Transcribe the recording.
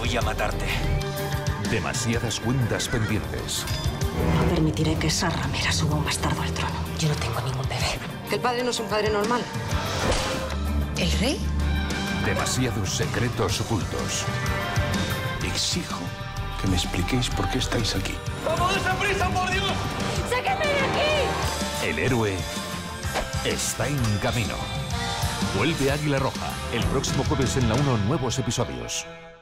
Voy a matarte. Demasiadas cuentas pendientes. No permitiré que esa ramera suba un bastardo al trono. Yo no tengo ningún bebé. El padre no es un padre normal. ¿El rey? Demasiados secretos ocultos. Exijo que me expliquéis por qué estáis aquí. ¡Vamos, deprisa, por Dios! ¡Sáquenme de aquí! El héroe está en camino. Vuelve Águila Roja. El próximo jueves en La 1, nuevos episodios.